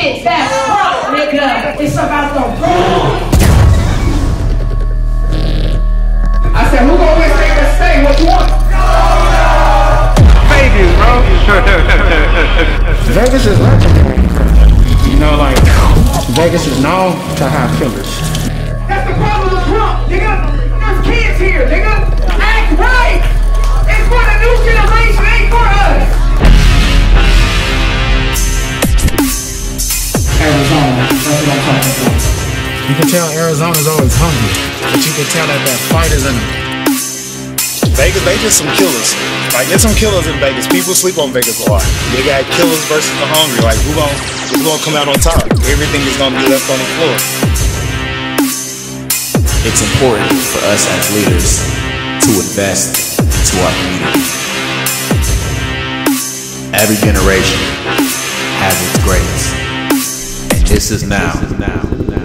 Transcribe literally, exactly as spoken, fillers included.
It's that rock, nigga. It's about the rock. I said, who gonna win stay but stay? What you want? Vegas, bro. Vegas is legendary. You know, like, Vegas is known to have killers. That's the problem with Trump, nigga. There's kids here, nigga. Act right. It's for the new generation, ain't for us. Arizona, that's what I'm talking about. You can tell Arizona's always hungry, but you can tell that that fight is in them. Vegas, they just some killers. Like, there's some killers in Vegas. People sleep on Vegas a lot. You got killers versus the hungry. Like, who gonna, who gonna come out on top? Everything is gonna be left on the floor. It's important for us as leaders to invest into our community. Every generation has its greats. And this is now. This is now.